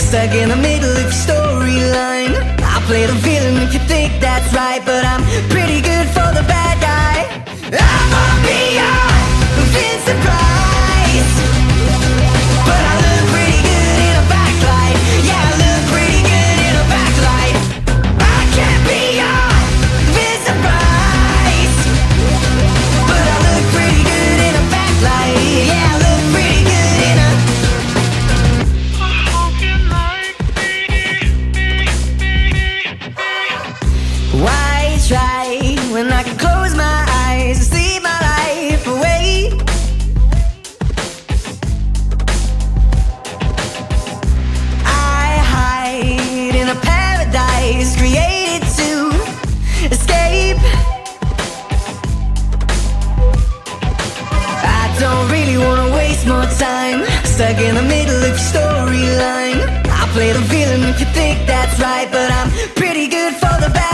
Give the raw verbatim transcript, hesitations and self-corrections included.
stuck in the middle of your storyline. I play the villain if you think that's right, but I'm pretty good for the bad guy. I wanna be your Vincent Price, but I look pretty good in a backlight. Yeah, I look pretty good in a backlight. I can't be your Vincent Price, but I look pretty good in a backlight. Yeah, I look pretty good in a. Why try when I can close my eyes and sleep my life away? I hide in a paradise created to escape. I don't really wanna waste more time stuck in the middle of your storyline. I play the villain if you think that's right, but I'm pretty good for the bad.